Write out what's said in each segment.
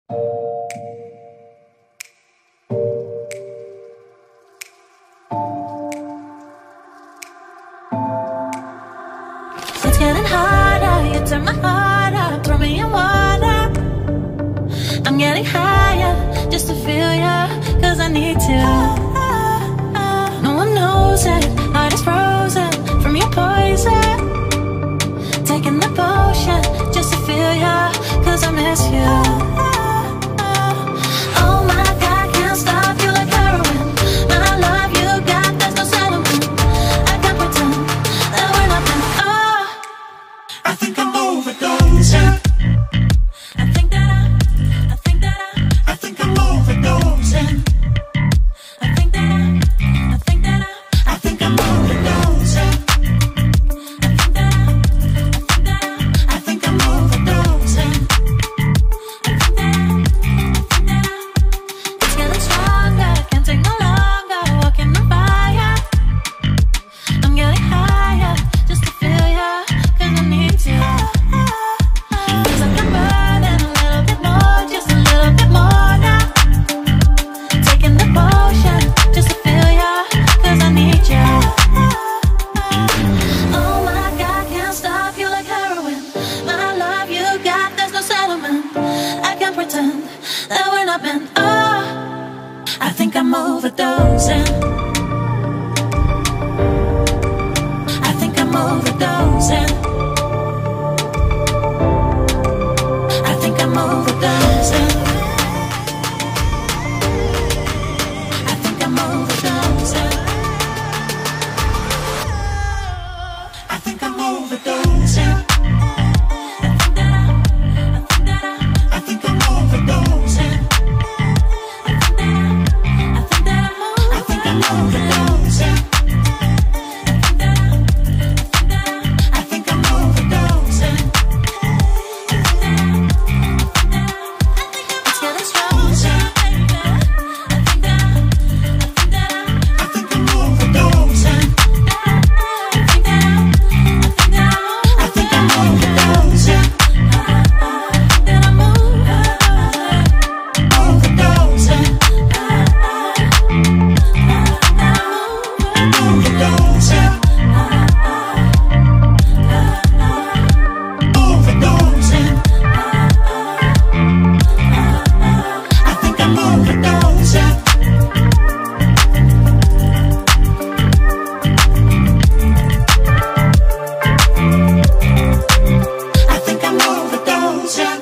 It's getting harder, you turn my heart up, throw me in water. I'm getting higher, just to feel ya, cause I need to. No one knows it, heart is frozen from your poison. Taking the potion, just to feel ya, cause I miss you. Oh my God, can't stop you like heroin. My love you got, there's no settlement. I can't pretend that we're nothing. Oh, I think I'm overdosing. I think that I'm Overdosing. I think that I think I'm overdosing. I think I'm overdosing. it's getting stronger, can't take no longer, walking on fire. I'm getting higher, just to feel ya, cause I need to. Feels like I'm burning a little bit more, just a little bit more now. Taking the potion, just to feel ya, cause I need ya. Oh my God, can't stop you like heroin. My love you got, there's no settlement. I can't pretend that we're not meant. Oh, I think I'm overdosing. I think I'm overdosing. I think I'm overdosing. I think I'm overdosing. I think I'm overdosing. I think I'm overdosing. I think I'm overdosing. I think I'm overdosing. It's getting stronger. I think I'm overdosing. I think I'm overdosing. Overdosing. Overdosing. Overdosing. I think I'm overdosing. I think I'm overdosing.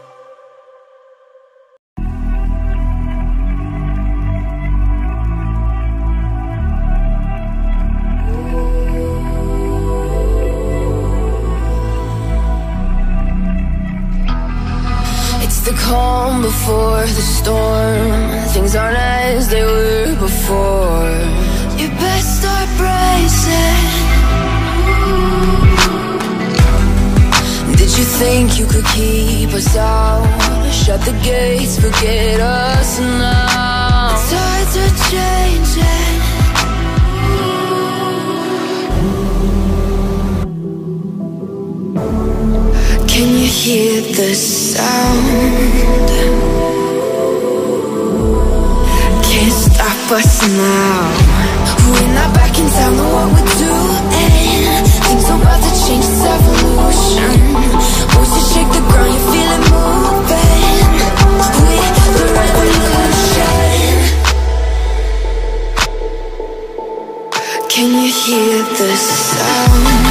It's the calm before the storm. Things aren't as they were before. You best start bracing. Did you think you could keep us out? Shut the gates, forget us now. The tides are changing. Can you hear the sound? Can't stop us now. We're not back in town, know what we're doing. Things are about to change, it's evolution. Voices shake the ground, you feel it moving. We're the revolution. Can you hear the sound?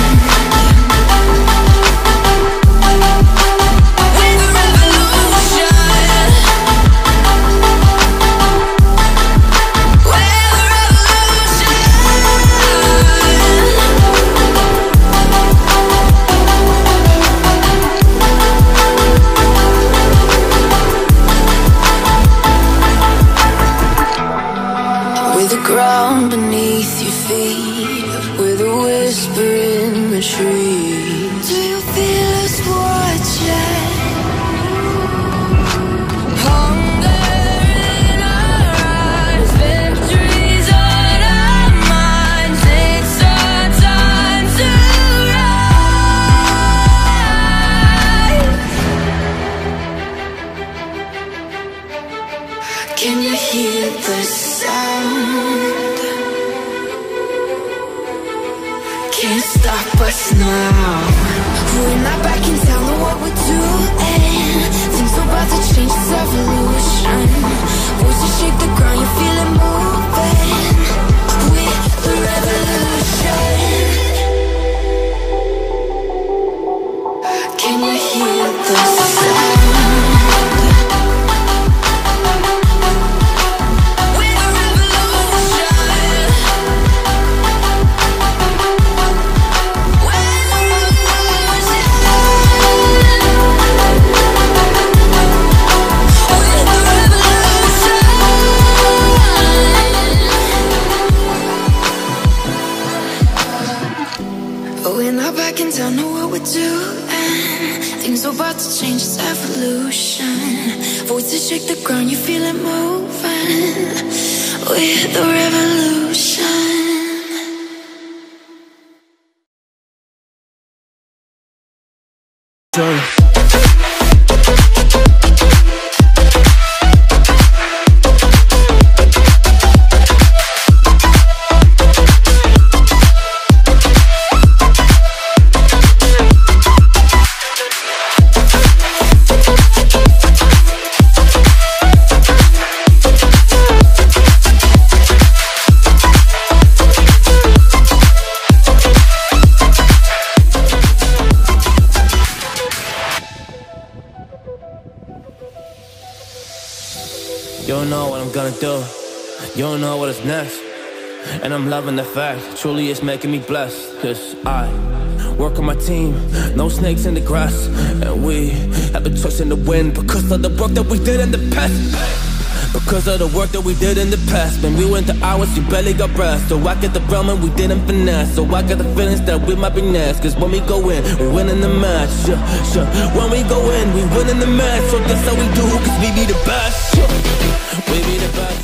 We're the revolution. Can you hear the sound? Can't stop us now. We're not back in town, know what we're doing. Things are about to change, it's evolution. Voices shake the ground, you feel it moving. We're the revolution. Can you hear the sound? We're not back in town, know what we're doing. Things are about to change, it's evolution. Voices shake the ground, you feel it moving. We're the revolution. You don't know what I'm gonna do. You don't know what is next. And I'm loving the fact, truly it's making me blessed. Cause I work on my team, no snakes in the grass. And we have been trust in the wind because of the work that we did in the past. Because of the work that we did in the past. When we went to hours, you barely got breath. So I get the realm and we didn't finesse. So I got the feelings that we might be next. Cause when we go in, we win in the match. When we go in, we win in the match. So that's how we do, cause we be the best. We be the best.